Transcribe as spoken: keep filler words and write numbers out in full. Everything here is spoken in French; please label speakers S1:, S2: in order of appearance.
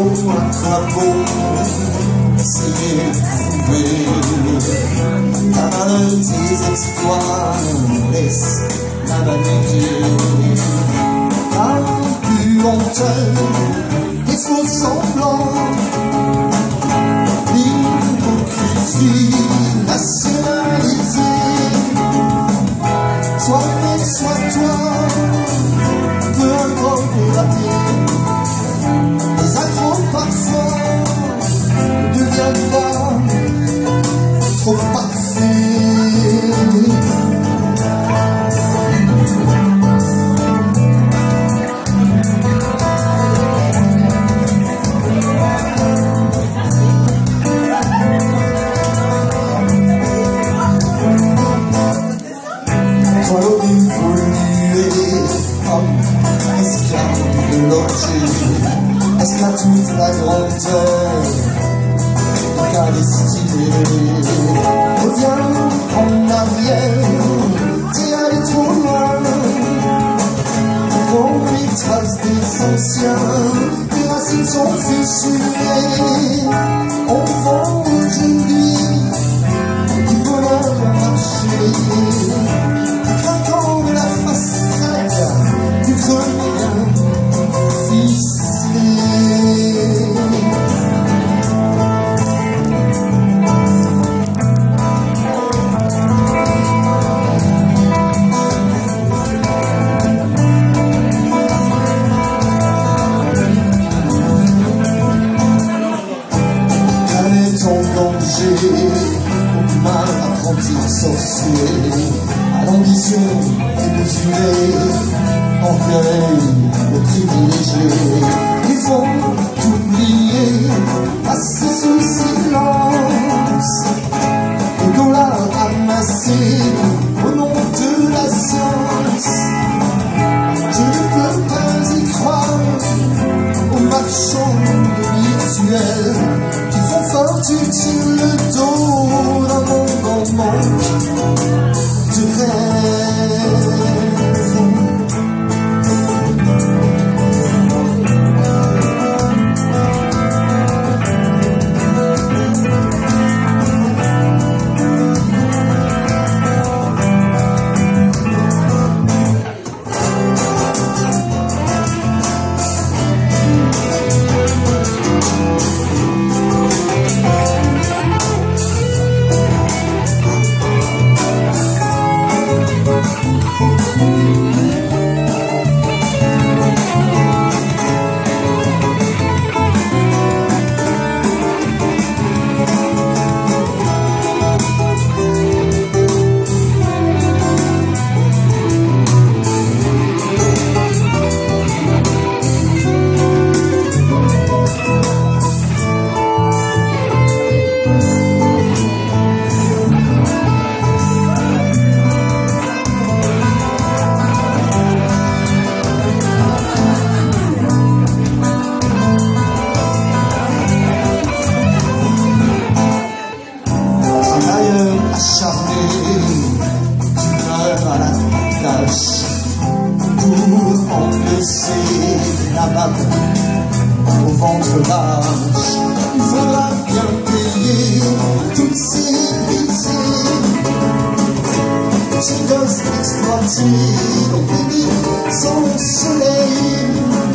S1: crapaud, un crapaud, essayer de trouver ta valeur, tes exploits, laisse la vanité. Un plus honteux, des faux semblants, l'hypocrisie nationalisée. Sois né, sois toi, peu importe les ratés. Les accros parfois ne deviennent pas trop parfaits. Est-ce qu'à toute la grandeur de ta destinée, reviens en arrière et allez trop loin, dans les traces des anciens, les racines sont fissurées. On vend aujourd'hui du bonheur marché, craquant de la façade du grenier. Au mal apprenti sorcier, à l'ambition démesurée, orgueil de privilégié. Ils font oublier, passer sous silence, les dollars amassés au nom de la science. Je ne peux pas y croire aux marchands de virtuels qui font fortune sur le dos d'un monde en manque de rêve. Pour enlacer la balle au ventre lâche, il faudra bien payer toutes ces pitiés. Ces gosses exploités, donc baby, sans soleil.